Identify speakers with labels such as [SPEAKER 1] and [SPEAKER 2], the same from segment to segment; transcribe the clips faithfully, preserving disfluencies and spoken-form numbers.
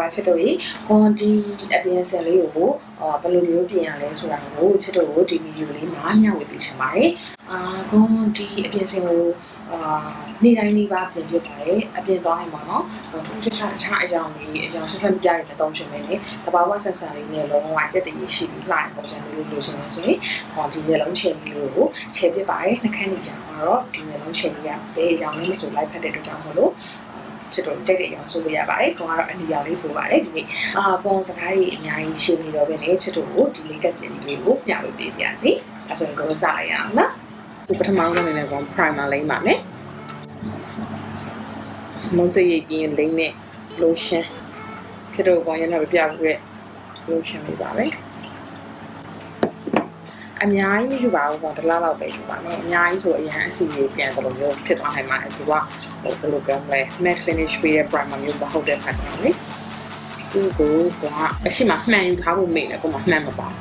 [SPEAKER 1] ပါချစ်တို့ရေကွန်ဒီအပြင်ဆင်လေးကိုဘယ်လိုမျိုးပြင်ရလဲဆိုတာကိုချစ်တို့ကိုဒီဗီဒီယိုလေးမှာမျှဝေပေးချင်ပါတယ်အာကွန်ဒီအပြင်ဆင်ကိုအာနေ့တိုင်းနေ့ပါပြင်ဖြစ်ပါတယ်အပြင်သွားရင်ပေါ့နော်သူချစ်ချတခြားအကြောင်းလေးအကြောင်းဆက်ဆက်ပြရတဲ့တောင်းချင်နေတယ်တဘာဝဆန်ဆန်လေးနဲ့လုံးဝကြက်တည်ရှိပြီးလှတဲ့ပုံစံမျိုးလိုချင်နေဆိုရင်ကွန်ဒီမျိုးလုံးချင်လေးကိုချဲဖြစ်ပါတယ်နှခမ်းနေကြတော့ဒီမျိုးလုံးချင်လေးကဘယ်အကြောင်းလေးမဆိုလိုက်ဖက်တဲ့အတွက်ကြောင့်မလို့ချစ်တို့ကြိုက်တဲ့အကြောင်းဆိုလို့ရပါတယ်။ကွန်ကတော့အနီရောင်လေးဆိုပါတယ်ဒီနေ့။အာကွန်စကားကြီးအများကြီးရှင်းပြီးတော့ပဲလေချစ်တို့ကိုဒီလေးကပြင်လေးကိုမျှဝေပေးပါစီ။အဲဆိုရင်ကိုယ်စလိုက်ရအောင်နော်။ဒီပထမဆုံးအနေနဲ့ကွန် primer လိမ့်ပါမယ်။မုံစိတ်ရိပ်ပြီးရင်လိမ့်နဲ့ lotion ချစ်တို့ကွန်ရနေပြပြခဲ့ lotion လေးပါပဲ။အများကြီးယူပါဦးပေါ့တလားလောက်ပဲယူပါမယ်အများကြီးဆိုအရင်အစီအလေးပြန်သလိုမျိုးဖြစ်သွားနိုင်ပါတယ်သူကဟိုဘယ်လိုပြောမလဲ matte finish ပေးတဲ့ primer မျိုးမဟုတ်တဲ့ခါကျတော့လေသူ့ကိုကအရှိမမှန်ယူထားဖို့မေ့တယ်ကိုမမှန်မပါ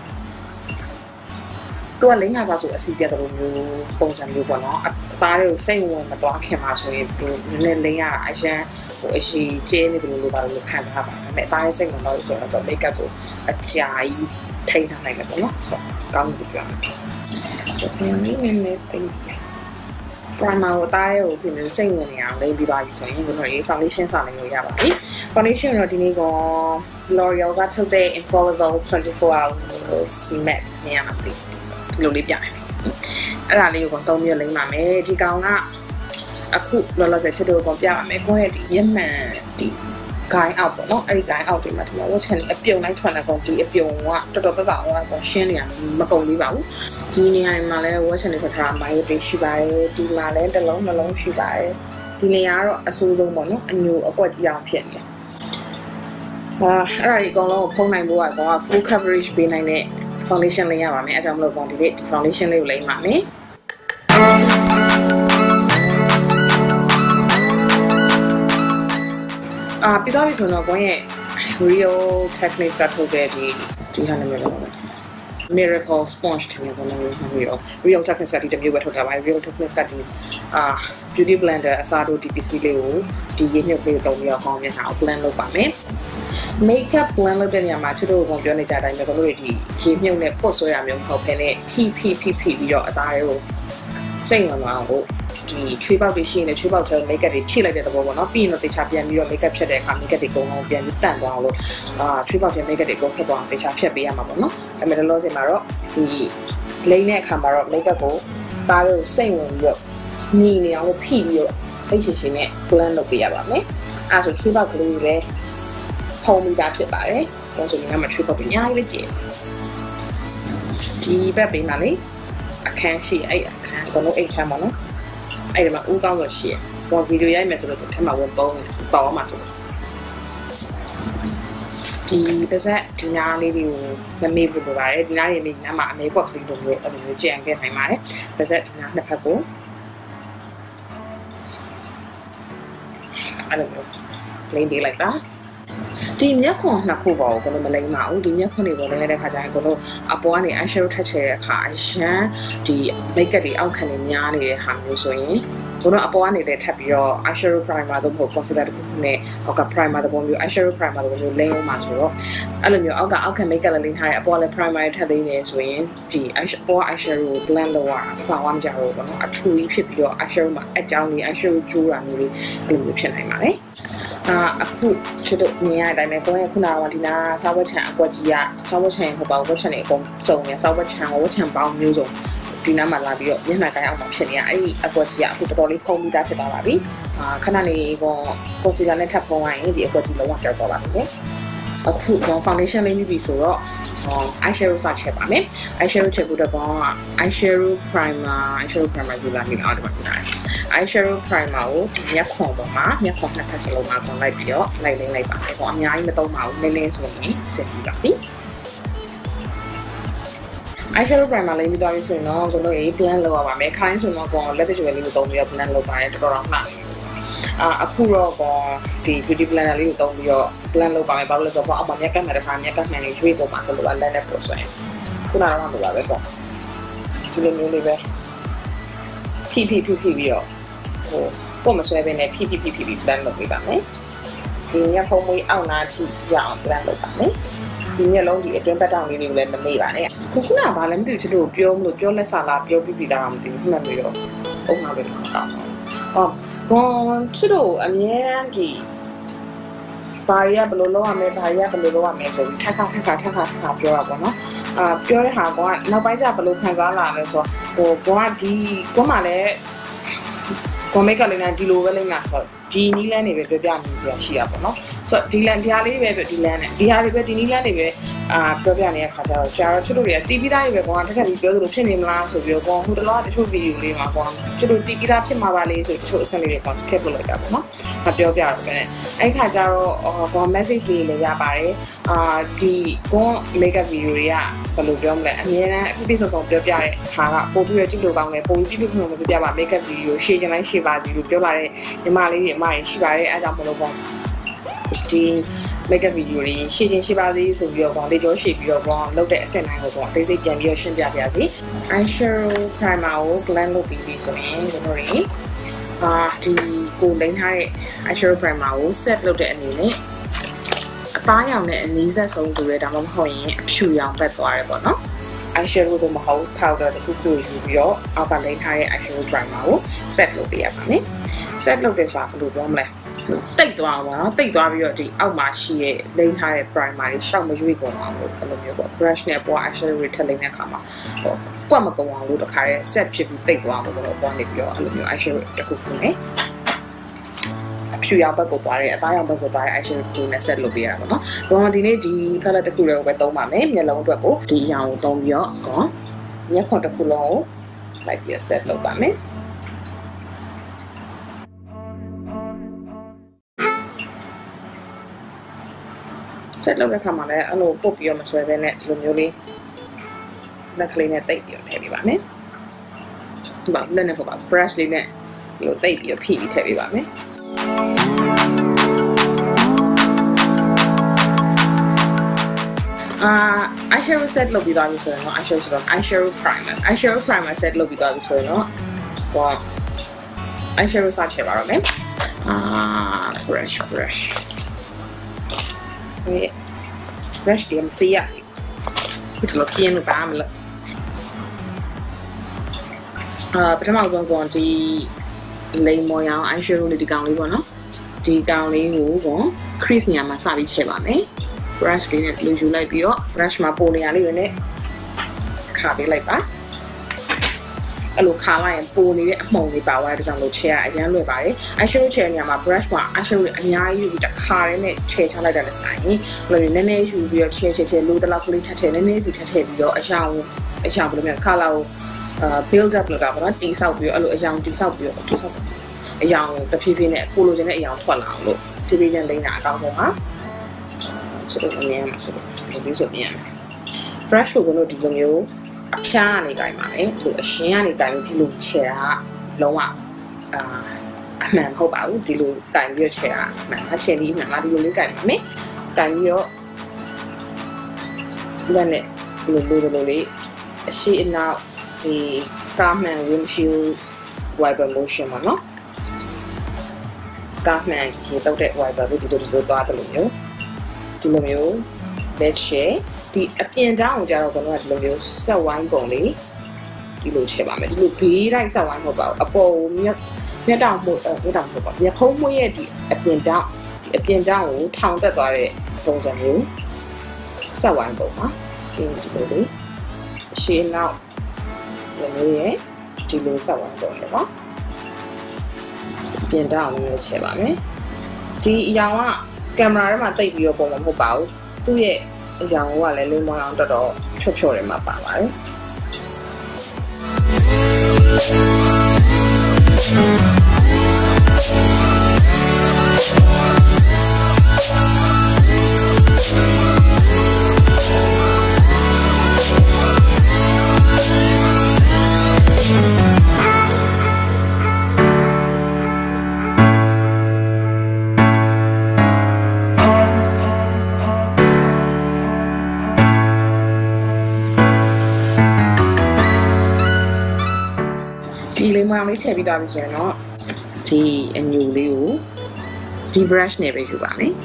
[SPEAKER 1] သူကလိမ့်ငါပါဆိုအစီပြတ်သလိုမျိုးပုံစံမျိုးပေါ့နော်အသားတွေကိုစိတ်ဝင်မသွားခင်မှာဆိုရင်သူနည်းနည်းလိမ့်ရတာအရှမ်းဟိုအရှိကျင်းနေတယ်လို့ပါလို့ခံထားပါဒါပေမဲ့အသားရဲ့စိတ်ဝင်တော့ဆိုတော့ make up ကိုအကြာကြီးထိန်းထားနိုင်တယ်ပေါ့နော်ဆိုကောင်းပြီပြောမယ်ဆိုရင်နည်းနည်းလေးသိပါစီ primer ကိုတားရဲကိုပြင်စိတ်ဝင်နေအောင်လိမ့်ပြီးပါပြီဆိုရင်ကျွန်တော်ဒီ foundation စာလိမ့်လို့ရပါပြီ foundation တော့ဒီနေ့က L'Oreal ကထုတ်တဲ့ Infallible twenty-four hours matte နေရာမှာပြီးလိုလေးပြမယ်အဲ့ဒါလေးကိုသုံးပြီးလိမ့်ပါမယ်ဒီကောင်ကအခုလောလောဆယ်ချစ်တို့ကိုပြပါမယ်ကိုယ့်ရဲ့ဒီမျက်မှန်ဒီဂိုင်းအောက်ပေါ့နော်အဲ့ဒီဂိုင်းအောက်တွေမှာဒီမှာဝတ်ချင်အပြုံလိုက်ထွက်လာကုန်ဒီအပြုံကတော်တော်ပတ်ပါအောင်ကောရှင်းနေရမကုန်သေးပါဘူးဒီနေရာမှာလည်းဝတ်ချင်တွေထွက်ထားမိုင်းတွေရှိပါတယ်ဒီမှာလည်းတစ်လုံးနှလုံးရှိပါတယ်ဒီနေရာကတော့အဆိုးဆုံးပေါ့နော်အညိုအကွက်ကြီးအောင်ဖြစ်နေဟာအဲ့ဒါဒီအကုန်လုံးကိုဖုံးနိုင်ဖို့ကတော့ full coverage ပေးနိုင်တဲ့ foundation လေးရပါမယ်အဲကြောင့်မလို့ပေါ့ဒီနေ့ foundation လေးကိုလိမ့်ပါမယ်အာပြီးတော့ပြီဆိုတော့ကိုယ့်ရဲ့ Real Techniques ကထုတ်တဲ့ဒီဒီဟာနာမည်လေးပါ Miracle Sponge တဲ့မျိုးနဲ့ Real Real Techniques ကဒီတစ်မျိုးပဲထုတ်တာပါ Real Techniques ကဒီအာ Beauty Blender အစားတို့ D P C လေးကိုဒီရေမြုပ်လေးတုံးပြီးတော့ကောင်းမြန်အောင် blend လုပ်ပါမယ် Makeup blend လုပ်တဲ့နေရာမှာချစ်တို့ကပြောနေကြတိုင်းပဲကိုတို့ဒီရေမြုပ်နဲ့ပုတ်ဆွဲရမျိုးမဟုတ်ဘဲနဲ့ဖိဖိဖိဖိပြီးတော့အသားတွေကိုစိတ်ဝင်သွားအောင်ကိုဒီချွေးပေါက်တွေရှိနေချွေးပေါက်ထဲ makeup တွေဖြည့်လိုက်တဲ့သဘောပေါ့နော်ပြီးရင်တော့တေချာပြန်ပြီးတော့ makeup ဖြတ်တဲ့အခါ makeup တွေကုန်အောင်ပြန်ပြီးတန့်သွားအောင်လို့အာချွေးပေါက်ထဲ makeup တွေကုန်ဖြတ်သွားအောင်တေချာဖြတ်ပေးရမှာပေါ့နော်အဲ့မဲ့လောစင်မှာတော့ဒီလိမ့်တဲ့အခါမှာတော့ makeup ကိုပါလို့စိတ်ဝင်ပြီးတော့ညီနေအောင်လို့ဖိပြီးတော့စိတ်ရှိရှိနဲ့ blend လုပ်ပေးရပါမယ်အဲ့ဆိုချွေးပေါက်ကလေးတွေထုံးပြီးသားဖြစ်ပါတယ်ဒါဆိုရင်ကမှချွေးပေါက်တွေအများကြီးပဲကျင်ဒီဘက်ပေးပါလေအခန်းရှိအဲ့အခန်းကတော့အိတ်ခန်းပါနော်အဲ့ဒီမှာဦးကောင်းလို့ရှိရပေါ်ဗီဒီယိုရိုက်မယ်ဆိုတော့ဒီထက်မှဝင်ပုံးပေါ်မှာဆိုဒီပါစက်ဒီနားလေးတွေကိုမမေ့ဘူးလိုပါတယ်ဒီနားလေးလေးနားမှာအမေပွက်ကလေးလိုမျိုးအဲ့လိုမျိုးကြံခဲ့နိုင်ပါတယ်ပါစက်ဒီနားနှစ်ဖက်ကိုအဲ့လိုမျိုးလိမ့်ပေးလိုက်တာဒီမျက်ခွန်နှစ်ခုပေါ့ကိုလည်းမလိမ့်ပါဘူးဒီမျက်ခွန်တွေပေါ်နေတဲ့ခါကျရင်ကိုတို့အပေါ်ကနေ eyeshadow ထပ်ချဲတဲ့အခါအရန်ဒီ makeup တွေအောက်ခံနေများနေတဲ့ဟာမျိုးဆိုရင်ကိုတို့အပေါ်ကနေလည်းထပ်ပြီးတော့ eyeshadow primer တို့မဟုတ် concealer တစ်ခုနဲ့အောက်က primer တစ်ပုံမျိုး eyeshadow primer တစ်ပုံမျိုးလိမ့်အောင်မှာဆိုတော့အဲ့လိုမျိုးအောက်ကအောက်ခံ makeup လည်းလိမ့်ထားတယ်အပေါ်လည်း primer ထပ်လိမ့်နေဆိုရင်ဒီ eyeshadow eyeshadow ကို blend လုပ်ရတာဘာမှမကြောက်ဘူးပေါ့နော်အထူကြီးဖြစ်ပြီးတော့ eyeshadow မှာအကြောင်းလေး eyeshadow ကျိုးတာမျိုးလေးအဲ့လိုမျိုးဖြစ်နိုင်ပါတယ်အာအခုချစ်တို့မြင်ရတဲ့အတိုင်းပဲကိုယ့်ရဲ့ခုနကဒီနာစာဝတ်ချံအကွက်ကြီးကစာဝတ်ချံဟိုပေါ့ဝတ်ချံတွေအကုန်စုံနေစာဝတ်ချံဝတ်ချံပေါင်းမျိုးစုံဒီနားမှာလာပြီးတော့မျက်နှာကိုင်းအောင်ဖြစ်နေရအဲ့ဒီအကွက်ကြီးကအခုတော်တော်လေးဖုံးပြီးသားဖြစ်သွားပါပြီအာခဏနေကောကွန်စီလာနဲ့ထပ်ဖုံးလိုက်ရင်ဒီအကွက်ကြီးလုံးဝပြောက်သွားပါပြီအခုတော့ foundation လေးယူပြီဆိုတော့ eyeshadow စချက်ပါမယ် eyeshadow ချက်ဖို့တော့ eyeshadow primer eyeshadow primer ယူလာနေအောင်ဒီမှာပြထားတယ် eyeshadow primer ကိုဒီမျက်ခွန်ပေါ်မှာမျက်ခွန်နှစ်ဖက်စလုံးမှာကုန်လိုက်ပြီးတော့လိုက်လိမ့်လိုက်ပါမယ်ပေါ့အများကြီးမသုံးပါဘူးနည်းနည်းဆိုရင်စက်ပြီးပါပြီ eyeshadow primer လေးပြီးသွားပြီဆိုရင်တော့ကိုတို့ရေး blend လုပ်ရပါမယ်ခိုင်းဆိုတော့ကိုလက်တကျွယ်လေးကိုသုံးပြီးတော့ blend လုပ်ပါတယ်တော်တော်တော့လှတယ်အာအခုတော့ကောဒီ beauty blender လေးကိုသုံးပြီးတော့ blend လုပ်ပါမယ်ဘာလို့လဲဆိုတော့အောက်မှာမျက်ကပ်မှာတစ်ခါမျက်ကပ်မှန်လေးရွေးပုံမှာဆိုလို့လက်နဲ့ပို့ဆွဲခုနကတော့မလိုပါပဲပေါ့ဒီလိုမျိုးလေးပဲဖိဖိဖိဖိပြီးတော့ဟိုပုံမဆွဲဘဲနဲ့ဖိဖိဖိဖိ blend လုပ်ပေးပါမယ်ဒီညက်ခုံးမွေးအောင်နာထိရအောင် plan လုပ်ပါမယ်ဒီညက်လုံးဒီအတွင်းပတ်တောင်လေးတွေကိုလည်းမမေ့ပါနဲ့ခုခုနကဘာလဲမသိဘူးချစ်တို့ပြောမလို့ပြောလက်စာလားပြောပြီးပြီးသားမသိဘူးမှတ်ပြီးတော့အုံနောက်လေးတော့ကောင်းဟောကွန်ချစ်တို့အမြဲတမ်းဒီဘာရီကဘယ်လိုလုပ်ရမလဲဘာရီကဘယ်လိုလုပ်ရမလဲဆိုပြီးထပ်ခါထပ်ခါထပ်ခါထပ်ခါပြောတာပေါ့နော်အာပြောတဲ့ဟာကနောက်ပိုင်းကျဘယ်လိုခံစားလာလဲဆိုတော့ဟိုကွန်ကဒီကွန်မှလည်းကွန်မိတ်ကလည်းဒီလိုပဲလိမ့်မှာဆိုဒီနီးလန်းနေပဲပြောပြနေစရာရှိရပါတော့ဆိုတော့ဒီလန်ဒီဟာလေးပဲဒီလန်နဲ့ဒီဟာလေးပဲဒီနီးလန်းနေပဲအာပြောပြနေတဲ့ခါကျတော့ကျတော့ချစ်တို့တွေကတီးပြီးသားတွေပဲကွာတက်ထပ်ပြီးပြောသလိုဖြစ်နေမလားဆိုပြီးတော့ဟိုတလောတချို့ဗီဒီယိုလေးမှာကွာချစ်တို့တီးပြီးသားဖြစ်မှာပါလေဆိုတချို့အစလေးတွေက skip လုပ်လိုက်တာပေါ့နော်မပြောပြတော့ပဲအဲ့ခါကျတော့ကွာ message လေးလည်းရပါတယ်အာဒီကွန် makeup video တွေကဘယ်လိုပြောမလဲအများနဲ့အပြည့်စုံစုံပြောပြတဲ့ဟာကပို့ပြီးတော့ကြည့်လို့ကောင်းတယ်ပို့ပြီးပြည့်စုံစုံပြောပြပါ makeup video ရှေ့ချင်တိုင်းရှေ့ပါစီလို့ပြောလာတဲ့ညီမလေးတွေအမတွေရှိပါတယ်အဲကြောင့်မလို့ပေါ့ဒီ makeup video တွေရှေ့ချင်းရှေ့ပါသေးဆိုပြီးတော့ပေါ့လေကြောရှေ့ပြီးတော့ပေါ့လုပ်တဲ့အဆင့်တိုင်းကိုပေါ့ဘိစိတ်ပြန်ပြီးတော့ရှင်းပြပြစီ eyeshadow primer ကို blend လုပ်ပြီးပြီဆိုရင်ကျွန်တော်တို့အာဒီကိုလိမ့်ထားတဲ့ eyeshadow primer ကို set လုပ်တဲ့အနေနဲ့အသားရောင်နဲ့အနီးဆက်ဆုံးဆိုရဲဒါမှမဟုတ်ရင်အဖြူရောင်ပတ်သွားတယ်ပေါ့နော် eyeshadow တို့မဟုတ် powder တခုခုယူပြီးတော့အောက်ကလိမ့်ထားတဲ့ eyeshadow primer ကို set လုပ်ပေးရပါမယ် set လုပ်တဲ့ဆိုတာဘယ်လိုပြောမလဲတိတ်သွားအောင်ပါနော်တိတ်သွားပြီးတော့ဒီအောက်မှာရှိတဲ့လိမ့်ထားတဲ့ primer တွေရှောက်မရွေ့ကုန်အောင်လို့အဲ့လိုမျိုးပေါ့ brush နဲ့ပေါ် eyeshadow တွေထည့်လိမ့်တဲ့အခါမှာဟိုကွက်မကုန်အောင်လို့တခါရဲ set ဖြစ်ပြီးတိတ်သွားအောင်လို့တော့ပေါ်နေပြီးတော့အဲ့လိုမျိုး eyeshadow တခုခုနဲ့အဖြူရောင်ဘက်ကိုသွားတယ်အသားရောင်ဘက်ကိုသွားတဲ့ eyeshadow တစ်ခုနဲ့ set လုပ်ပေးရတာပေါ့နော်။ကောဒီနေ့ဒီ palette တစ်ခုလေးကိုပဲသုံးပါမယ်။မျက်လုံးအတွက်ကိုဒီအရောင်ကိုသုံးပြီးတော့ကောမျက်ခွန်တစ်ခုလုံးကိုလိုက်ပြီး set လုပ်ပါမယ်။set လုပ်တဲ့အခါမှာလည်းအဲ့လိုပုတ်ပြီးတော့မဆွဲဘဲနဲ့ဒီလိုမျိုးလေးလက်ကလေးနဲ့တိတ်ပြီးတော့ထည့်ပေးပါမယ်။ဒီမှာလက်နဲ့ပေါ့ပါ brush လေးနဲ့ဒီလိုတိတ်ပြီးတော့ဖိပြီးထည့်ပေးပါမယ်။အာ eyeshadow set လုပ်ပြီးသွားပြီဆိုရင်တော့ eyeshadow ဆိုတော့ eyeshadow primer eyeshadow primer set လုပ်ပြီးသွားပြီဆိုရင်တော့ဟော eyeshadow စချေပါတော့မယ်အာ brush brush ဒီ brush ဒီမစီရဘူးဒီလိုပြင်းလို့ပါမလားအာပထမဆုံးကတော့ဒီလိမ်မော်ရောင် eyeshadow လေးဒီကောင်လေးပေါ့နော်ဒီကောင်လေးကိုပေါ့ crease နေရာမှာစပြီးချဲပါမယ် brush လေးနဲ့လူယူလိုက်ပြီးတော့ brush မှာပုံနေရာလေးတွေနဲ့ခါပေးလိုက်ပါအဲ့လိုခါလိုက်ရင်ပုံနေတဲ့အမှုံလေးပါသွားတဲ့ကြောင့်လို့ချဲရအရန်လွယ်ပါတယ် eyeshadow ချဲနေရာမှာ brush မှာ eyeshadow အများကြီးယူပြီးတခါတည်းနဲ့ချဲချလိုက်တာလည်းဆိုင်ရင်ဘယ်လိုနည်းနည်းယူပြီးတော့ချဲချဲချဲလိုတလောက်ကလေးထပ်ထည့်နည်းနည်းစီထပ်ထည့်ပြီးတော့အရောင်အရောင်ဘယ်လိုမျိုး color ကိုအာ build up လုပ်တာပေါ့နော်တီးဆောက်ပြီးတော့အဲ့လိုအရောင်တီးဆောက်ပြီးတော့တီးဆောက်အရောင်တဖြည်းဖြည်းနဲ့ကိုလိုချင်တဲ့အရောင်ထွက်လာအောင်လို့ဖြည်းဖြည်းချင်းလိမ့်တာအကောင်းဆုံးပါချစ်လို့အမြင်မှာဆိုတော့ဒီလိုဆိုမြင်ရမယ် brush ကိုကတော့ဒီလိုမျိုးအဖျားကနေတိုင်းပါမယ်ဒီအရှင်းကနေတိုင်းဒီလိုခြေတာလုံးဝအာအမှန်မဟုတ်ပါဘူးဒီလိုတိုင်းပြီးတော့ခြေတာအမှန်အခြေပြီးအမှန်လားဒီလိုလေးတိုင်းပါမယ်တိုင်းပြီးတော့လက်နဲ့ဒီလိုလိုလိုလေးအရှိအနောက်ဒီကားမှန် windshield wiper motion ပါနော်ကားမှန်ရေတောက်တဲ့ wiper ကိုဒီလိုဒီလိုသွားတယ်လို့မျိုးဒီလိုမျိုး bed shade ဒီအပြင်တောင်းကိုကြတော့ကတော့ဒီလိုမျိုးဆက်ဝိုင်းပုံလေးဒီလိုချဲပါမယ်ဒီလိုဘေးတိုင်းဆက်ဝိုင်းမဟုတ်ပါဘူးအပေါ်မြက်မြက်တောင်မှုမြက်တောင်မှုပေါ့မြက်ခုံးမွေးရဲ့ဒီအပြင်တောင်းဒီအပြင်တောင်းကိုထောင်တက်သွားတဲ့ပုံစံမျိုးဆက်ဝိုင်းပုံပါဒီလိုလေးရှင်းနောက်ဒီလိုရဲ့ဒီလိုဆက်ဝိုင်းပုံလေပေါ့ပြင်တောင်းမျိုးချဲပါမယ်ဒီအရောင်ကကင်မရာထဲမှာတိတ်ပြီးတော့ပုံမဟုတ်ပါဘူးသူ့ရဲ့အရောင်ကလည်းလေးမောင်းအောင်တော်တော်ဖြော့ဖြော့တယ်မှာပါပါတယ်ဒီလေးမောင်လေးထည့်ပြီးသွားပြီဆိုရင်တော့ဒီအညူလေးကိုဒီ brush နဲ့ပဲယူပါမယ်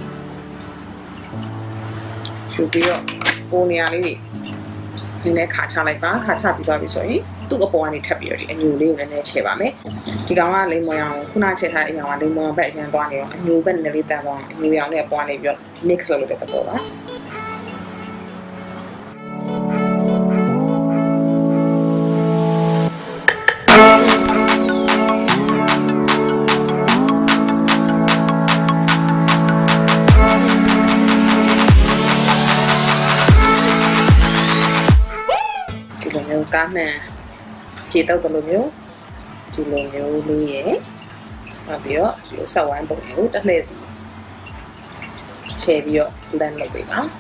[SPEAKER 1] ယူပြီးတော့ပုံနေရာလေးတွေနည်းနည်းခါချလိုက်ပါခါချပြီးသွားပြီဆိုရင်သူ့အပေါ်ကနေထပ်ပြီးတော့ဒီအညိုလေးကိုလည်းနည်းနည်းချဲပါမယ်ဒီကောင်ကလိမ္မော်ရောင်ခုနချက်ထားတဲ့အရာကလိမ္မော်ဘက်အရင်သွားနေတော့အညိုဘက်နည်းနည်းလေးတန်းသွားအညိုရောင်နဲ့ပေါ်နေပြီးတော့ mix လုပ်လို့တဲ့သဘောပါကားမှန်ခြေတော့ဘယ်လိုမျိုးဒီလိုမျိုးလေးရယ်နောက်ပြီးတော့ဒီဆက်ဝိုင်းပုံကိုတစ်လှည့်စီခြေပြီးတော့ blend လုပ်ပေးပါ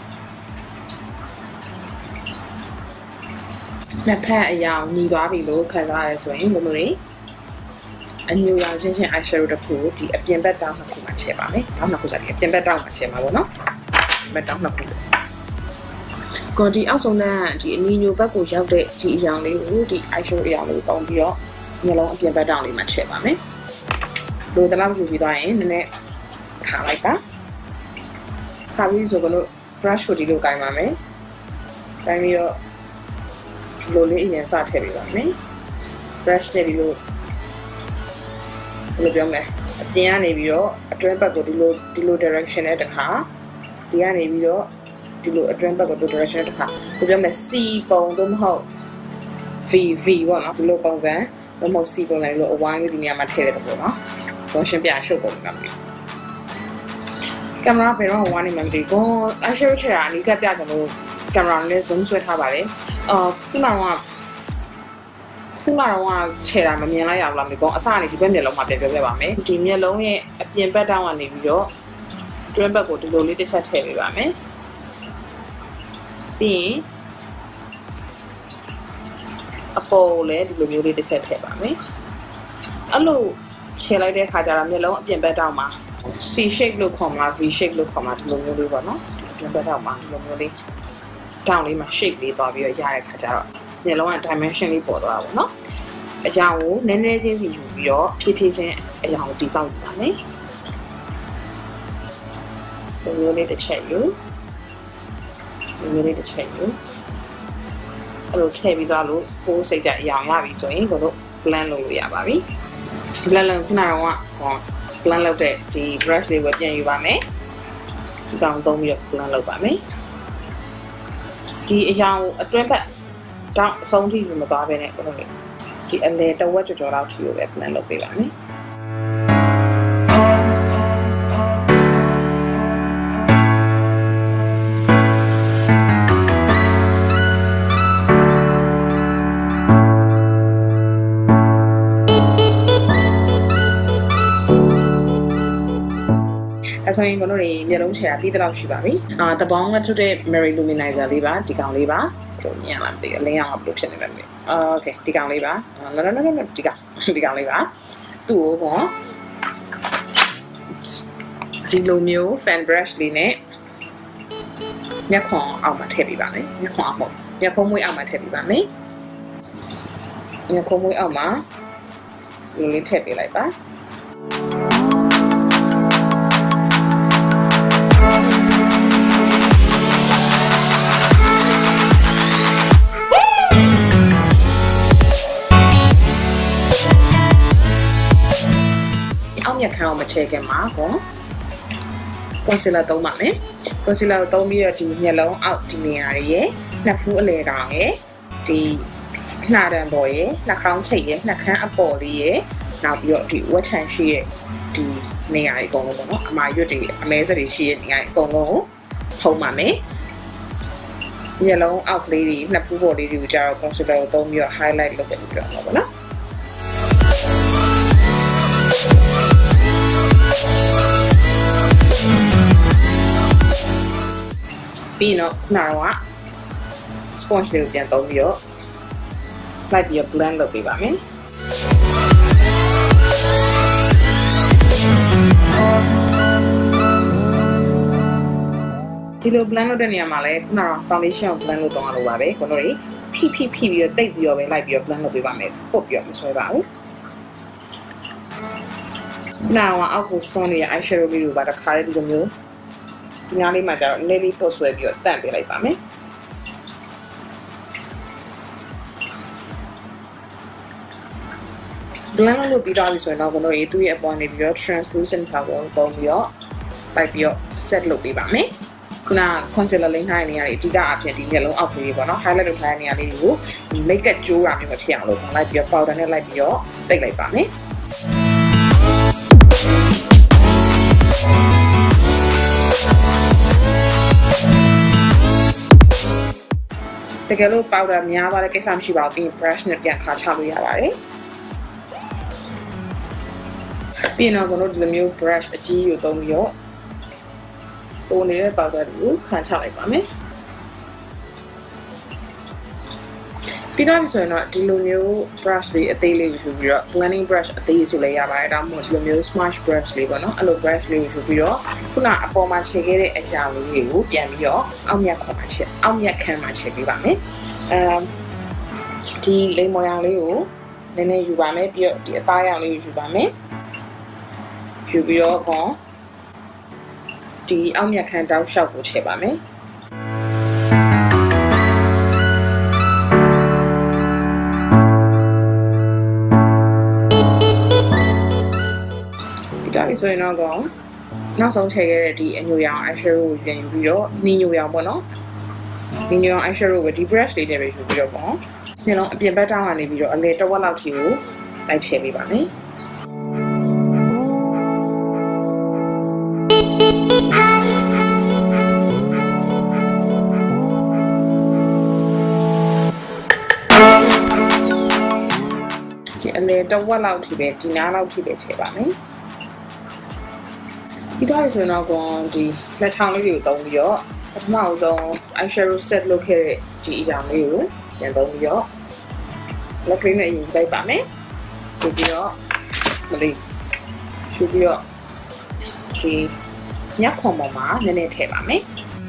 [SPEAKER 1] နှစ်ဖက်အရောင်ညီသွားပြီလို့ခံစားရဆိုရင်ဘယ်လိုလဲအညိုရောင်ချင်းချင်း eyeshadow တစ်ခုဒီအပြင်ဘက်တောင်းနှစ်ခုမှခြေပါမယ်တောင်းနှစ်ခုစားဒီအပြင်ဘက်တောင်းမှခြေမှာပေါ့နော်ဘက်တောင်းနှစ်ခုကိုဒီအောက်ဆုံးနဲ့ဒီအနီညိုဘက်ကိုရောက်တဲ့ဒီအရောင်လေးကိုဒီ eyeshadow အရောင်လေးကိုပေါင်းပြီးတော့မျက်လုံးအပြင်ဘက်တောင်းလေးမှထည့်ပါမယ်။လိုတလားယူပြီးသွားရင်နည်းနည်းခါလိုက်ပါ။ခါပြီးဆိုကတော့ brush ကိုဒီလိုကိုင်ပါမယ်။ကိုင်ပြီးတော့ဒီလိုလေးအရင်စထည့်ပေးပါမယ်။ brush နဲ့ဒီလိုဘယ်လိုပြောမလဲအပြင်ကနေပြီးတော့အတွင်းဘက်ကိုဒီလိုဒီလို direction နဲ့တစ်ခါဒီကနေပြီးတော့ဒီလိုအတွင်းဘက်ကို direction တစ်ခါဘယ်ပြောမလဲ C ပုံတော့မဟုတ် V V ပေါ့နော်ဒီလိုပုံစံမဟုတ် C ပုံလိုက်လို့အဝိုင်းလေးဒီနေရာမှာထည့်ရတယ်ပေါ့နော်ဘောရှင်းပြရှုပ်ကုန်ပါပြီကင်မရာဘယ်တော့ဝါနေမှမသိဘူး eyeshadow ချရာအနီးကပ်ပြကြလို့ကင်မရာနဲ့ zoom ဆွဲထားပါတယ်အော်ခုနကခုနကတော့ချဲတာမမြင်လိုက်ရဘူးလားမကောအစကနေဒီဘက်မျက်လုံးမှာပြန်ပြောပြပါမယ်ဒီမျက်လုံးရဲ့အပြင်ဘက်တောင်းကနေပြီးတော့တွင်းဘက်ကိုဒီလိုလေးတစ်ချက်ထည့်ပေးပါမယ်ပြီးရင်အပေါ်လည်းဒီလိုမျိုးလေးတစ်ချက်ထည့်ပါမယ်အဲ့လိုခြေလိုက်တဲ့ခါကျတော့မျက်လုံးအပြင်ဘက်တောင်းမှာ C shape လို့ခေါ်မှာ V shape လို့ခေါ်မှာဒီလိုမျိုးလေးပေါ့နော်အပြင်ဘက်တောင်းမှာဒီလိုမျိုးလေးတောင်းလေးမှာ shape လေးသွားပြီးတော့ရတဲ့ခါကျတော့မျက်လုံးက dimension လေးပေါ်သွားတာပေါ့နော်အရာကိုနည်းနည်းချင်းစီယူပြီးတော့ဖြည်းဖြည်းချင်းအရာကိုတည်ဆောက်ကြည့်ပါမယ်ဒီလိုလေးတစ်ချက်ယူဒီလိုလေးတစ်ချက်ယူအဲ့လိုထည့်ပြီးသွားလို့ကိုယ်စိတ်ကြအရာရပြီဆိုရင်ကိုတို့ blend လုပ်လို့ရပါပြီ blend လုပ်ခုနကတော့ဟော blend လုပ်တဲ့ဒီ brush လေးကိုပြန်ယူပါမယ်ဒီကောင်သုံးပြီးတော့ blend လုပ်ပါမယ်ဒီအရာကိုအတွင်းဘက်တောင်းအဆုံးထိယူမသွားဘဲနဲ့ကိုတို့ဒီအလဲတဝက်ကြော်ကြော်လောက်ထိကိုပဲ blend လုပ်ပေးပါမယ်အဆိုရင်ကိုတို့တွေမျက်လုံးချေတာပြီးတော့ရှိပါပြီအာတပေါင်းကထုတ်တဲ့ Mary Luminizer လေးပါဒီကောင်လေးပါဆိုတော့ညံလာပြီအလင်းအောင်ကဘယ်လိုဖြစ်နေလဲမသိဘူးအာโอเคဒီကောင်လေးပါနော်နော်နော်ဒီကောင်ဒီကောင်လေးပါသူ့ကိုဟောဒီလိုမျိုး fan brush လေးနဲ့မျက်ခွန်အောက်မှာထည့်ပေးပါမယ်မျက်ခွန်အောက်ပေါ့မျက်ခုံးမွေးအောက်မှာထည့်ပေးပါမယ်မျက်ခုံးမွေးအောက်မှာဒီလိုလေးထည့်ပေးလိုက်ပါညက်ခန်းအောင်မချဲခင်မှာဟော concealer သုံးပါမယ် concealer ကိုသုံးပြီးတော့ဒီမျက်လုံးအောက်ဒီနေရာတွေရယ်နှာဖူးအလဲကောင်ရယ်ဒီနှာတံပေါ်ရယ်နှာခေါင်းထိပ်ရယ်နှာခမ်းအပေါ်လေးရယ်နောက်ပြီးတော့ဒီဝက်ထန်ရှိရဲ့ဒီနေရာတွေအကုန်လုံးပေါ့နော်အမာရွတ်တွေအမဲစက်တွေရှိရဲ့နေရာတွေအကုန်လုံးဖုံးပါမယ်မျက်လုံးအောက်ကလေးတွေနှာဖူးပေါ်လေးတွေကိုကြာတော့ concealer ကိုသုံးပြီးတော့ highlight လုပ်ပြီးပြောမှာပေါ့နော်ပြီးတော့ခုနကတော့ sponge လေးကိုပြန်သုံးပြီးတော့လိုက်ပြီးတော့ blend လုပ်ပေးပါမယ်ဒီလို blend လုပ်တဲ့နေရာမှာလည်းခုနက foundation ကို blend လုပ်တော့ရလို့ပါပဲကိုတို့တွေဖိဖိဖိပြီးတော့တိတ်ပြီးတော့ပဲလိုက်ပြီးတော့ blend လုပ်ပေးပါမယ်ပုတ်ပြီးတော့မဆွဲပါဘူး Now I'll go Sony eyeshadow video about a card to the Nali Maja, Nelly post with your thank you like me. Blend will be done so now going to do upon your translucent power from your like your set look be by me. Now concealer line high near it, up the yellow up the highlight of high near you, make a jewel up your piano, like your powder and like your like like by me. The yellow powder, Mia, like a some she about being fresh and get catch up with your being now going to do the new brush a G you don't yo. Only about that you can't tell it by me. Because so not do new brush the a daily should be blending brush a daisy layer by that much the new smash brush label no a little brush label should be your put out a form and check it a jam with you and your I'm your comment I'm your camera check by me. Um the lay moyang leo then you by me the attire you should by me. Should be all gone. The Amia can down shop with him by me. That is so now gone. Now, so take it and you are eyeshadow with your video. Nino Yamono. Nino eyeshadow with the brush, they never should be gone. You know, be better on the video a later one out to you. Like Chevy by me. Don't want out to be dinner out to be me. It also now gone the let town you don't your at mouth on I shall set located G down you and don't your luckily you day by me to be your believe should be your the Yakomama then it take by me.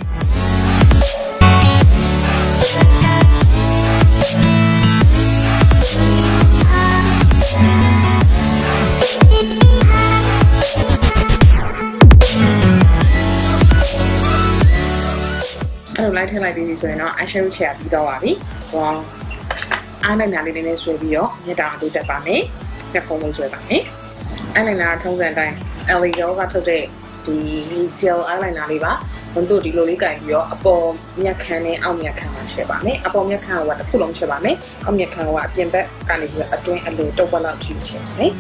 [SPEAKER 1] I don't like to like this, so I shall share the Dawabi. Well, I like not in this video, you down to the Bame, the formal with me. I like not to that Ellie got today the gel eyeliner liver, and do the Lolica, your upon your canny, on your camera chabame, upon your can what the pull on chabame, on your can what the back, and if you are doing a little one out to change me.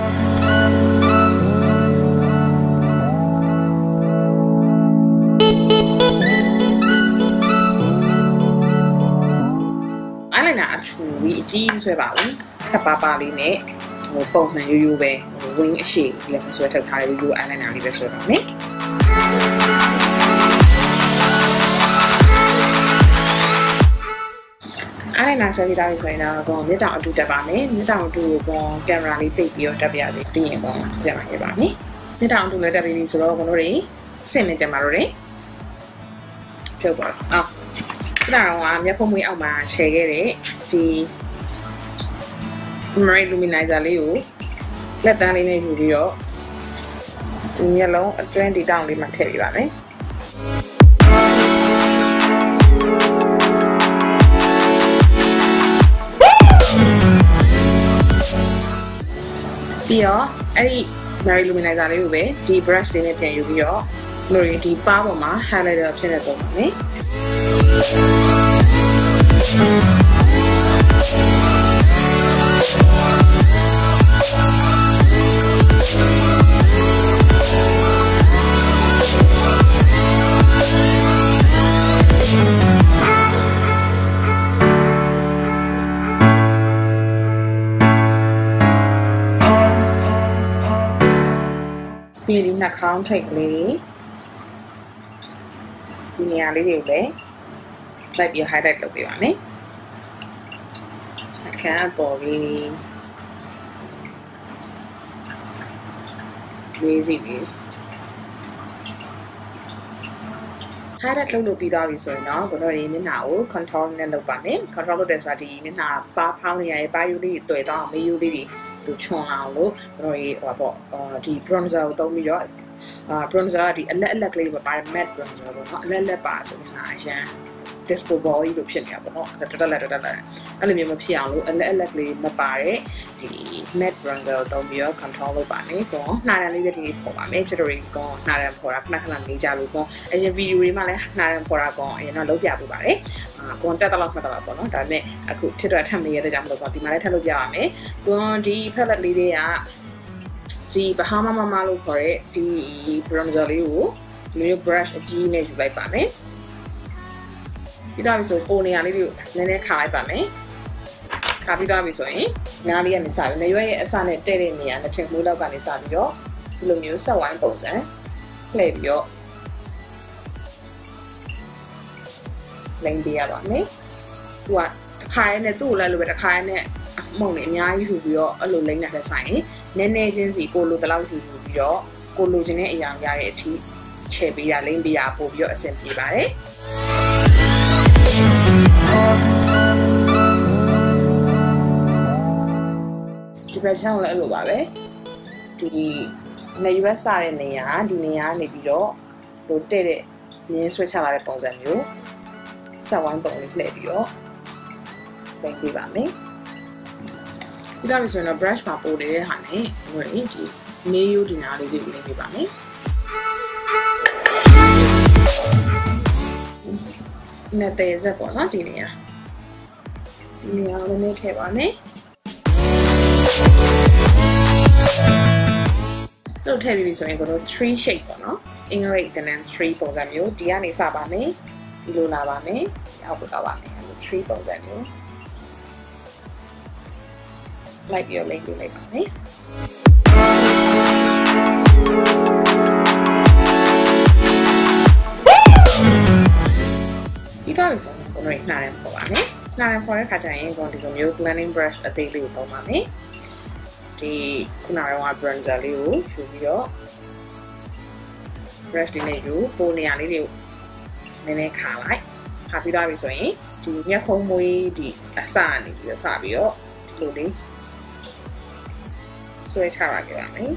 [SPEAKER 1] We jeans about Capabali, or both and you way, wing a sheet, let me sweat how you and an anniversary of me. I like to that is right now going down to the Bami, down to go camera baby or Tabiazi being on Jamani. Down to the W is already, same in Jamari. Oh. Now I'm going to put my shade the Marie Luminizer Leo. Let that in a video. Yellow, twenty down in my telegram. Here, I Marie Luminizer Leo, the brush in it, and you go. Lori, the power ma, highlight option at me. Really, not count take lady. Near little day. Like you highlight of the one. I can't believe crazy view. Highlight of the dog is now, but not in now, control and the bunny, control the study in a bar pound, I buy you lead to it on me, you lead. လူချွန်အောင်လို့ကျွန်တော်ဒီဟိုပေါ့ဒီ bronzer ကိုသုံးပြီးတော့အာ bronzer ဒီအလက်အလက်ကလေးပဲပါတယ် matte bronzer ပေါ့နော်အလက်လက်ပါဆိုရင်အရန် disco ball ကြီးလို့ဖြစ်နေတာပေါ့နော်တက်တက်လက်တက်တက်လက်အဲ့လိုမျိုးမဖြစ်အောင်လို့အလက်အလက်ကလေးမပါတဲ့ဒီ matte bronzer ကိုသုံးပြီးတော့ control လုပ်ပါမယ်ကောနှာတန်လေးပဲဒီပေါ်ပါမယ်ချစ်တို့ကောနှာတန်ပေါ်တာခဏခဏနေကြလို့ကောအရင် video တွေမှာလည်းနှာတန်ပေါ်တာကောအရင်တော့လုပ်ပြပေးပါတယ်အာကွန်တက်တော့မှတ်တော့ပေါ့နော်ဒါပေမဲ့အခုချစ်တော့ထပ်နေရတဲ့ကြောင့်မလို့ကောဒီမှာလည်းထပ်လုပ်ပြပါမယ်ကွန်ဒီ palette လေးတွေကဒီဘဟာမမမလို့ခေါ်တဲ့ဒီ bronzer လေးကိုဒီမျိုး brush အကြီးနဲ့ယူလိုက်ပါမယ်ပြီးတော့ဆိုပုံနေရာလေးတွေကိုနည်းနည်းခါလိုက်ပါမယ်ခါပြီးတော့ပြီဆိုရင်နားလေးကနေစပြီးနေရွက်ရဲ့အစနဲ့တဲ့တဲ့နေရာနဲ့ထင်မိုးလောက်ကနေစပြီးတော့ဒီလိုမျိုးဆက်ဝိုင်းပုံစံလှည့်ပြီးတော့လိမ့်ပေးရပါမယ်သူကတစ်ခါရဲနဲ့သူ့ကိုလည်းလိုပဲတစ်ခါရဲနဲ့မုံနေအများကြီးယူပြီးတော့အဲ့လိုလိမ့်နေတဲ့ဆိုင်နည်းနည်းချင်းစီကိုလိုတလောက်ယူပြီးတော့ကိုလိုချင်တဲ့အရာရတဲ့အထိချဲ့ပေးရလိမ့်ပေးရပို့ပြီးတော့အဆင်ပြေပါတယ်ဒီဘက်ချောင်းလည်းအဲ့လိုပါပဲဒီနေရွက်စားတဲ့နေရာဒီနေရာနေပြီးတော့ဟိုတဲ့တဲ့မြင်းဆွဲချလာတဲ့ပုံစံမျိုးဆက်ဝိုင်းပုံလေးလှည့်ပြီးတော့ပြင်ပေးပါမယ်ဒီတော့ဆိုရင်တော့ brush မှာပို့နေတဲ့ဟာနဲ့ဟိုဒီမေးယူဒီနာလေးကိုပြင်ပေးပါမယ်နဲ့တဲ့ဇက်ပေါ့နော်ဒီနေရာဒီနေရာလေးနဲ့ထည့်ပါမယ်တို့ထည့်ပြီးဆိုရင်ကတော့ three shape ပေါ့နော် Ingrid ကနန်threeပုံစံမျိုးဒီကနေစပါမယ်ဒီလိုလာပါမယ်အောက်ကိုတော့ပါမယ်အဲ့လိုthreeပုံစံမျိုးလိုက်ပြီးလိုက်ပြီးလိုက်ပါမယ်ဒီတော့ဆိုရင်ကိုယ်နှာရံပေါ်ပါမယ်နှာရံပေါ်တဲ့ခါကျရင်ကိုဒီလိုမျိုး blending brush အသေးလေးကိုသုံးပါမယ်ဒီခုနက bronzer လေးကိုယူပြီးတော့ brush လေးနဲ့ယူပုံနေရာလေးတွေကိုနည်းနည်းခါလိုက်ခါပြီးတော့ပြီဆိုရင်ဒီမျက်ခုံးမွေးဒီအစကနေပြီးတော့စပြီးတော့ဒီလိုလေးဆွဲချပါကြပါမယ်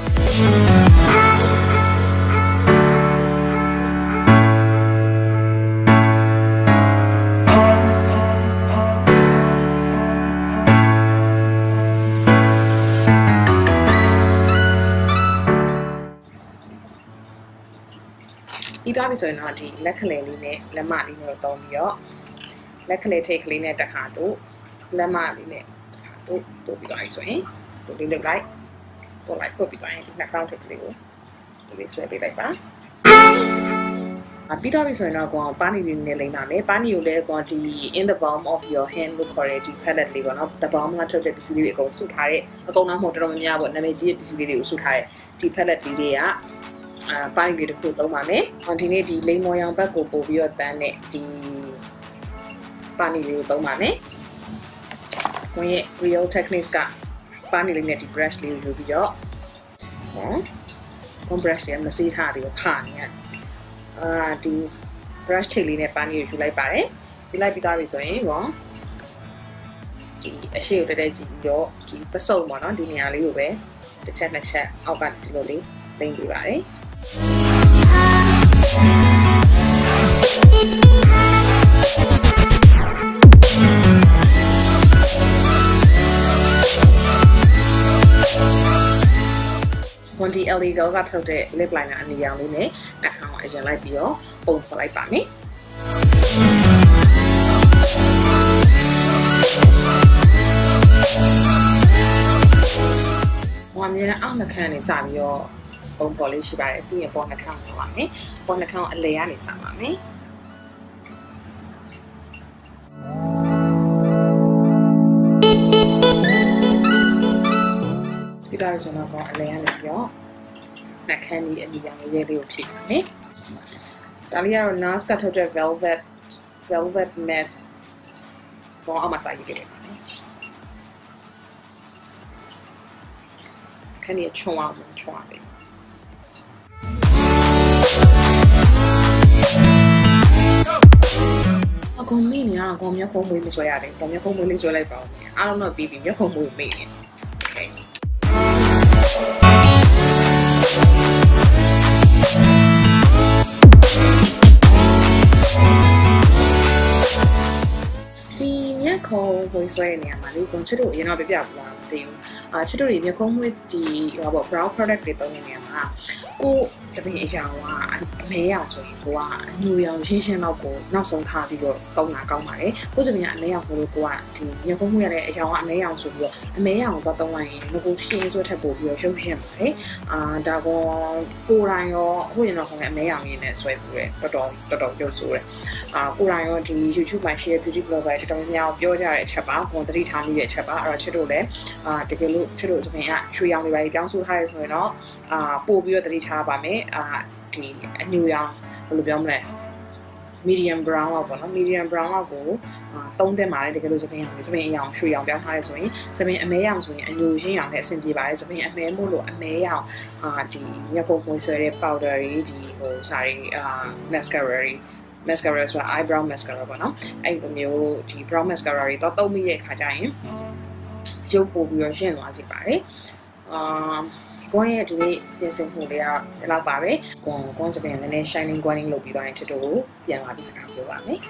[SPEAKER 1] ဒီတော့ပြီဆိုရင်တော့ဒီလက်ကလေးလေးနဲ့လက်မလေးနဲ့တုံးပြီးတော့လက်ကလေးထိတ်ကလေးနဲ့တစ်ခါတို့လက်မလေးနဲ့တစ်ခါတို့တို့ပြီးတော့ဆိုရင်တို့လေးလုပ်လိုက်ပို့လိုက်ပို့ပြီးတော့ဒီနှာခေါင်းထိတ်ကလေးကိုဒီလေးဆွဲပေးလိုက်ပါပြီးတော့ပြီဆိုရင်တော့ကိုပါနီလေးနဲ့လိမ့်ပါမယ်ပါနီကိုလည်းကိုဒီ in the palm of your hand လို့ခေါ်တဲ့ဒီ palette လေးပေါ့နော် the palm ကထုတ်တဲ့ပစ္စည်းလေးတွေအကုန်စုထားတဲ့အကုန်လုံးမဟုတ်တော်တော်များများပေါ့နာမည်ကြီးတဲ့ပစ္စည်းလေးတွေကိုစုထားတဲ့ဒီ palette လေးတွေကအာပိုင်းလေးတစ်ခုသုံးပါမယ်။ဒီနေ့ဒီလိမ်မော်ရောင်ဘက်ကိုပို့ပြီးတော့တန်းတဲ့ဒီပါနီလေးကိုသုံးပါမယ်။ကိုယ့်ရဲ့ real techniques ကပါနီလေးနဲ့ဒီ brush လေးကိုယူပြီးတော့ဟမ်ကွန် brush လေးမစေးထားပြီးတော့ခါနေရအာဒီ brush ထိပ်လေးနဲ့ပါနီကိုယူလိုက်ပါတယ်။ယူလိုက်ပြီးသားပြီဆိုရင်ကောဒီအရှိကိုတက်တက်ကြည့်ပြီးတော့ဒီပစုံပေါ့နော်ဒီနေရာလေးကိုပဲတစ်ချက်နှစ်ချက်အောက်ကဒီလိုလေးလိမ့်ပြပါတယ်ဝန်ဒီ illegal ကထုတ်တဲ့ lip liner အနီရောင်လေးနဲ့နှာခေါင်းအရင်လိုက်ပြီးတော့ပုံဖော်လိုက်ပါမယ်။我们呢，俺们看的啥咪哟？ပုံပေါ်လေးရှိပါတယ်ပြီးရင်ပေါ်နှာခေါင်းထားပါမယ်ပေါ်နှာခေါင်းအလဲကနေစပါမယ်ဒီတော့ကျွန်တော်ကအလဲကနေပြီးတော့နှာခမ်းကြီးအနီရောင်လေးလေးကိုဖြည့်ပါမယ်ဒါလေးကတော့ N A R S ကထုတ်တဲ့ velvet velvet matte ပေါ်အောင်မဆိုင်ရခဲ့တယ်ခဏရချုံအောင်ချုံအောင်ပဲအကောင်မင်းကအကောင်မျက်ခုံးမွေးမဆွဲရတယ်။ကောင်မျက်ခုံးမွေးလေးဆွဲလိုက်ပါဦး။အားလုံးတော့ပြီးပြီမျက်ခုံးမွေးမေးတယ်။ Okay ခေါ်ဝေးဆွဲနေရမှာလေကွန်ချစ်တို့အရင်တော့ပြပြပလာမသိဘူးအာချစ်တို့တွေမျက်ခုံးမွေးဒီဟောပေါ့ brown product တွေသုံးနေနေမှာကိုစပင်းအရာကအမဲရောင်ဆိုရင်ကိုကအညူရောင်ရှင်းရှင်းတော့ကိုနောက်ဆုံးထားပြီးတော့ကောင်းတာကောင်းပါတယ်ကိုစပင်းကအမဲရောင်ကိုကိုကဒီမျက်ခုံးမွေးရတဲ့အရာကအမဲရောင်ဆိုပြီးတော့အမဲရောင်တော့သုံးလိုက်ရင်ငကိုရှင်းဆွဲထပ်ပို့ပြီးတော့ရုပ်ရှင်ပါတယ်အာဒါကောကိုရိုင်းရောအခုရင်တော့ခေါင်းကအမဲရောင်ရင်းနဲ့ဆွဲပြီးတော့တော်တော်တော်တော်ရုပ်ဆိုးတယ်အာကိုရိုင်းရောဒီ YouTube မှာ share beauty blogger တွေတော်တော်များများပြောကြတဲ့အချက်ပါကိုသတိထားမိတဲ့အချက်ပါအဲ့တော့ချစ်တို့လည်းအာတကယ်လို့ချစ်တို့စပင်းကရွှေရောင်တွေပါပြောင်းဆိုထားရဆိုရင်တော့အာပို့ပြီးတော့သတိထားပါမယ်အာဒီအညူရောင်ဘယ်လိုပြောမလဲ medium brown လောက်ပေါ့နော် medium brown လောက်ကိုအာသုံးသင့်ပါတယ်တကယ်လို့စပင်းရောင်စပင်းအရောင်ရွှေရောင်ပြောင်းထားရဆိုရင်စပင်းအမဲရောင်ဆိုရင်အညူရှင်းရောင်နဲ့အဆင်ပြေပါတယ်စပင်းအမဲမို့လို့အမဲရောင်အာဒီမျက်ခုံးမွေးဆွဲတဲ့ powder တွေဒီဟိုစာရီအာ mascara တွေ mascara ဆိုတာ eyebrow mascara ပေါ့နော်အဲ့လိုမျိုးဒီ brow mascara တွေတော့သုံးမိရဲ့ခါကျရင်ရုပ်ပို့ပြီးတော့ရှင်းသွားစေပါတယ်အာကွန်ရဲ့ဒီနေ့ပြင်ဆင်မှုလေးကဒီလောက်ပါပဲကွန်ကွန်စပင်နည်းနည်း shining grinding လုပ်ပြီးတော့ရင်ချစ်တို့ပြန်လာပြီးစကားပြောပါမယ်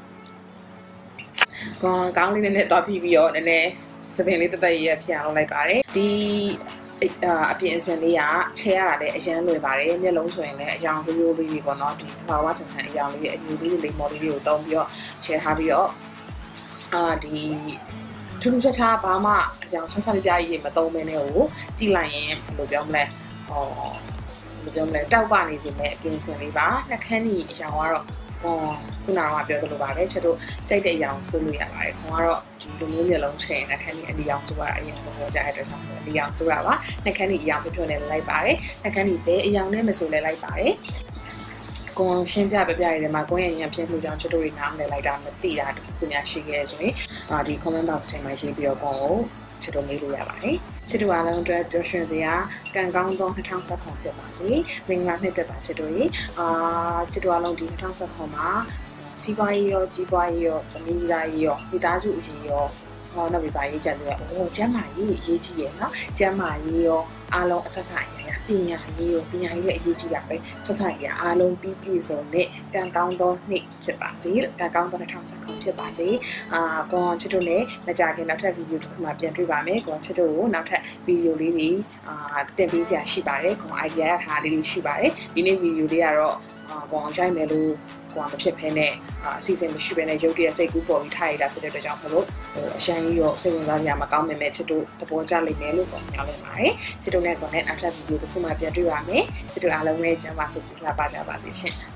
[SPEAKER 1] ကွန်ကောင်းလေးနည်းနည်းသွားပြီးပြီးတော့နည်းနည်းစပင်လေးတက်တက်ရဖြန်းအောင်လိုက်ပါတယ်ဒီအပြင်အစင်လေးကချဲရတာလည်းအရန်လွယ်ပါတယ်မျက်လုံးဆိုရင်လည်းအရောင်ရိုးရိုးလေးတွေပေါ့နော်ဒီဖလာဝါဆန်ဆန်အရောင်လေးအညူလေးလေးမော်လေးတွေကိုတုံးပြီးတော့ချဲထားပြီးတော့အာဒီထူးထူးခြားခြားဘာမှအကြောင်းဆန်းဆန်းပြရေးမသုံးမင်းနဲ့ကိုကြည့်လိုက်ရင်ဘယ်လိုပြောမလဲဟောဘယ်လိုပြောမလဲတောက်ပနေစီမဲ့အကင်းစင်လေးပါနှက်ခမ်းကြီးအရောင်ကတော့ဟောခုနကပြောသလိုပါပဲချက်တို့ကြိုက်တဲ့အရောင်ဆိုလို့ရပါတယ်ခွန်ကတော့ဒီလိုမျိုးမျိုးလုံးချိန်နှက်ခမ်းကြီးအလီရောင်ဆိုရတာအရင်ကတော့ကြားရတဲ့ဆောင်အလီရောင်ဆိုတာပါနှက်ခမ်းကြီးအရောင်ပြပြနဲ့လိုက်ပါတယ်နှက်ခမ်းကြီးဘဲအရောင်နဲ့မဆိုလဲလိုက်ပါတယ်ကွန်ရှင်းပြပြပြရတဲ့မှာကွန်ရဲ့ညံပြင်းမှုကြောင့်ချစ်တို့တွေနားမလဲလိုက်တာမသိတာတခုများရှိခဲ့ဆိုရင်အာဒီ comment box ထဲမှာရေးပြီးတော့ကွန်ကိုချစ်တို့မေးလို့ရပါတယ်ချစ်တို့အားလုံးအတွက်ပျော်ရွှင်စရာကံကောင်းသော၂၀၁၇ဖြစ်ပါစေမင်္ဂလာနှစ်သက်ပါချစ်တို့ရေအာချစ်တို့အားလုံးဒီ၂၀၁၇မှာစီးပွားရေးရောကြီးပွားရေးရောသမီးသားရေးရောမိသားစုအရေးရောဟောနောက်ပြီးပါရေးကြတယ်ဟိုကျမ်းမာရေးအရေးကြီးရယ်နော်ကျမ်းမာရေးရောအားလုံးအဆက်ဆက်အရာပညာရေးရောပညာရေးရဲ့အရေးကြီးတာပဲဆက်ဆက်အရာအားလုံးပြီးပြည့်စုံတဲ့ကံကောင်းသောနှစ်ဖြစ်ပါစေကံကောင်းသော၂၀၁၇ဖြစ်ပါစေအာကွန်ချစ်တို့လည်းမကြခင်နောက်ထပ်ဗီဒီယိုတစ်ခုမှပြန်တွေ့ပါမယ်ကွန်ချစ်တို့ကိုနောက်ထပ်ဗီဒီယိုလေးတွေအာတင်ပေးစရာရှိပါတယ်ကွန် idea ရထားလေးတွေရှိပါတယ်ဒီနေ့ဗီဒီယိုလေးကတော့အာကွန်ရိုက်မယ်လို့ကွာမဖြစ်ဖ ೇನೆ အစီအစဉ်မရှိဘဲနဲ့ရုပ်တရက်စိတ်ကူးပေါ်ပြီးထားရတာဖြစ်တဲ့အတွက်ကြောင့်မလို့ဟိုအရှမ်းကြီးရောစိတ်ဝင်စားစရာမကောင်းပေမဲ့ချစ်တို့သဘောကျလိမ့်မယ်လို့ပြောနေပါတယ်ချစ်တို့နဲ့ကွန်နဲ့နောက်ထပ်ဗီဒီယိုတစ်ခုမှပြန်တွေ့ပါမယ်ချစ်တို့အားလုံးလည်းကျမ်းပါစုကြပါကြပါစေရှင်